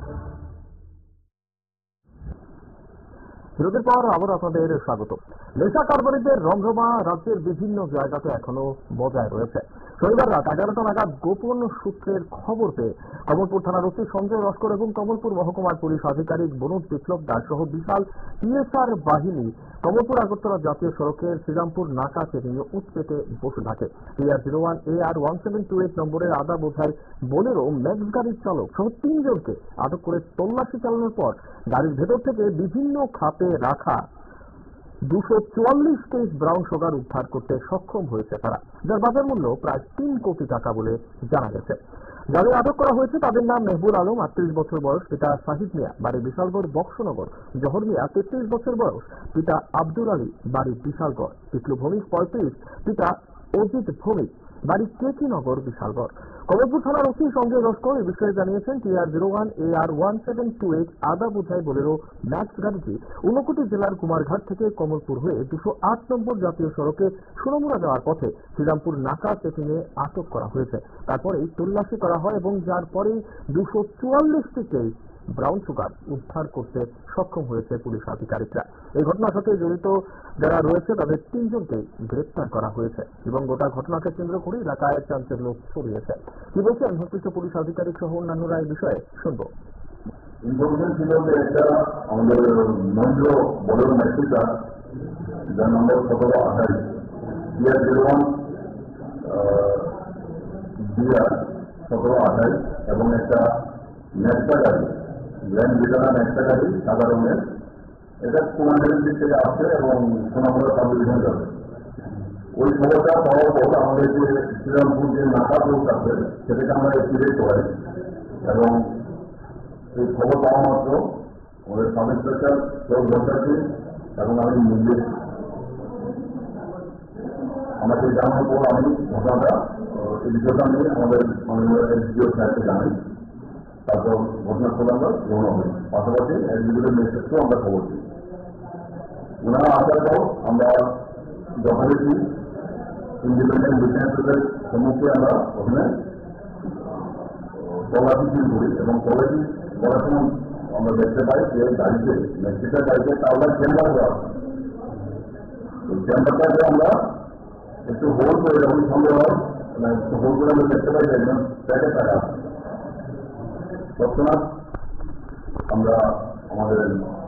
বিরতির পর আবার আপনাদের স্বাগত। নেশা কারবারিদের রমরমা রাজ্যের বিভিন্ন জায়গাতে এখনো বজায় রয়েছে। শনিবার রাত 11টা নাগাদ গোপন সূত্রের খবর পেয়ে কমলপুর থানার ওসি সঞ্জয় লস্কর এবং কমলপুর মহকুমার পুলিশ আধিকারিক বনুজ বিপ্লব দাস সহ বিশাল টিএসআর বাহিনী কমলপুর আগরতলা জাতীয় সড়কের শ্রীরামপুর নাকাকে নিয়ে উৎপেতে বসে থাকে। TR01 AR 1728 নম্বরের আদা বোঝাই বোলেরো ম্যাক্স গাড়ির চালক সহ 3 জনকে আটক করে তল্লাশি চালানোর পর গাড়ির ভেতর থেকে বিভিন্ন খাপে রাখা 244 কেস ব্রাউন সুগার উদ্ধার করতে সক্ষম হয়েছে তারা, যার বাজার মূল্য প্রায় 3 কোটি টাকা বলে জানা গেছে। যাদের আটক করা হয়েছে তাদের নাম মেহবুল আলম 38 বছর বয়স, পিতা শাহিদ মিয়া, বাড়ি বিশালগড় বক্সনগর, জহর মিয়া 33 বছর বয়স, পিতা আব্দুল আলী, বাড়ি বিশালগড়, পিতলু ভৌমিক 35, পিতা অজিত ভৌমিক, বাড়ি কেকিনগর বিশালগড়। কমলপুর থানার ওসি সঞ্জয় লস্কর এই বিষয়ে জানিয়েছেন, TR01 AR 1728 আদা বোঝাই বোলেরো ম্যাক্স গাড়িটি ঊনকোটি জেলার কুমারঘাট থেকে কমলপুর হয়ে 208 নম্বর জাতীয় সড়কে সোনামুড়া যাওয়ার পথে শ্রীরামপুর নাকা চেকিংয়ে আটক করা হয়েছে। তারপরেই তল্লাশি করা হয় এবং যার পরেই 244টি কেস ব্রাউন সুগার উদ্ধার করতে সক্ষম হয়েছে পুলিশ আধিকারিকরা। এই ঘটনার সাথে জড়িত যারা রয়েছে তাদের 3 জনকে গ্রেপ্তার করা হয়েছে এবং গোটা ঘটনাকে কেন্দ্র করে এলাকায় চাঞ্চল্য ছড়িয়েছে। কি বলছেন সংশ্লিষ্ট পুলিশ আধিকারিক সহ অন্যান্যরা এই বিষয়ে শুনব। ইনফরমেশন ছিল যে একটা আমাদের মহেন্দ্র বলের ম্যাক্সিটা যার নম্বর 1728 TR01 DR 1728 এবং একটা ম্যাক্সা গাড়ি গ্র্যান্ড ব্রিটানা ম্যাক্সা গাড়ি সাদা রঙের, এটা কুমারঘাটের দিক থেকে আসছে এবং সোনামুড়া সাব ডিভিশন যাবে। ওই খবরটা পাওয়ার পর আমাদের যে শ্রীরামপুর যে নাকা পোস্ট আছে সেটাকে আমরা অ্যাক্টিভেট করাই এবং এই খবর পাওয়া মাত্র আমাদের সাব ইন্সপেক্টর ভট্টাচার্য এবং আমি নিজে আমাকে জানানোর পর আমি ঘটনাটা এই বিষয়টা নিয়ে আমাদের মাননীয় এসডিও স্যারকে জানাই। তারপর ঘটনা প্রদান গ্রহণ হবে, পাশাপাশি এক্সিকিউটিভ ম্যাজিস্ট্রেটকেও আমরা খবর দিই। ওনারা আসার পর আমরা যথারীতি ইন্ডিপেন্ডেন্ট উইটনেসের সম্মুখে আমরা ওখানে তল্লাশি শুরু করি এবং তল্লাশি করার সময় আমরা দেখতে পাই যে গাড়িতে ম্যাক্সিটার গাড়িতে কাউলার চেম্বার দেওয়া আছে। ওই চেম্বারটাকে আমরা একটু হোল্ড করে যখন সন্দেহ হয় একটু হোল্ড করে আমরা দেখতে পাই যে একজন প্যাকেট টাকা আছে। তৎক্ষণাৎ আমরা আমাদের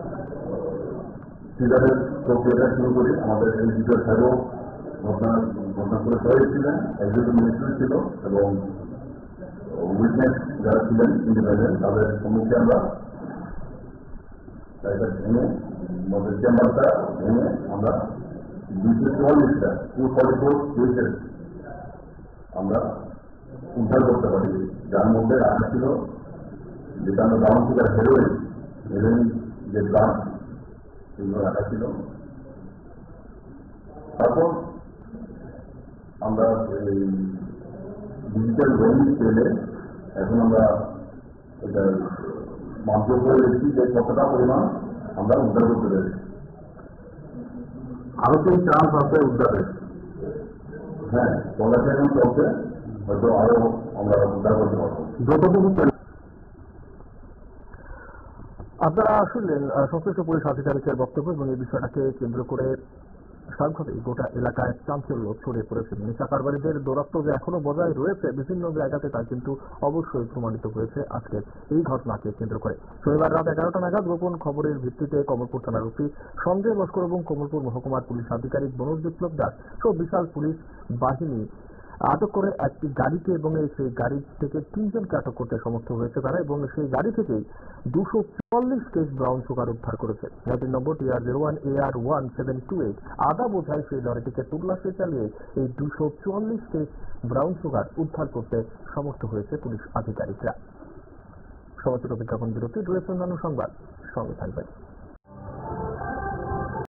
সিজারের প্রক্রিয়াটা শুরু করি। আমাদের এই দ্বিতীয় সাহেবও ঘটনা করে সবাই ছিলেন, এক্সিকিউটিভ মিনিস্টার ছিল এবং উইটনেস যারা ছিলেন ইন্ডিপেন্ডেন্ট তাদের সম্মুখে আমরা গাড়িটা ভেঙে আমাদের চেম্বারটা ভেঙে আমরা 244টা 244 কেসের আমরা উদ্ধার করতে পারি, যার মধ্যে রাখা ছিল যেটা আমরা ব্রাউন সুগার হেরোইন যে ড্রাগ সেগুলো রাখা ছিল। তারপর আমরা এই ডিজিটাল রোমিং পেলে এখন আমরা এটা মাধ্যম করে দেখছি যে কতটা পরিমাণ আমরা উদ্ধার করতে পেরেছি। আরো সেই চান্স আছে উদ্ধারের। হ্যাঁ, তল্লাশি এখন চলছে, হয়তো আরো আমরা উদ্ধার করতে পারবো যতটুকু। আপনারা শুনলেন সংশ্লিষ্ট পুলিশ আধিকারিকের বক্তব্য এবং এই বিষয়টাকে কেন্দ্র করে স্বাভাবিকভাবেই গোটা এলাকায় চাঞ্চল্য ছড়িয়ে পড়েছে। নেশা কারবারিদের দৌরাত্ম্য যে এখনো বজায় রয়েছে বিভিন্ন জায়গাতে তা কিন্তু অবশ্যই প্রমাণিত হয়েছে আজকের এই ঘটনাকে কেন্দ্র করে। শনিবার রাত 11টা নাগাদ গোপন খবরের ভিত্তিতে কমলপুর থানার ওসি সঞ্জয় লস্কর এবং কমলপুর মহকুমার পুলিশ আধিকারিক বনুজ বিপ্লব দাস সহ বিশাল পুলিশ বাহিনী আটক করে একটি গাড়িকে এবং সেই গাড়ি থেকে 3 জনকে আটক করতে সমর্থ হয়েছে তারা এবং সেই গাড়ি থেকেই 244 কেস ব্রাউন সুগার উদ্ধার করেছে। গাড়ির নম্বর TR01 AR 1728 আদা বোঝাই সেই লরিটিকে তল্লাশি চালিয়ে এই 244 কেস ব্রাউন সুগার উদ্ধার করতে সমর্থ হয়েছে পুলিশ আধিকারিকরা। সমাচার বিজ্ঞাপন বিরতি রয়েছে অন্যান্য সংবাদ, সঙ্গে থাকবেন।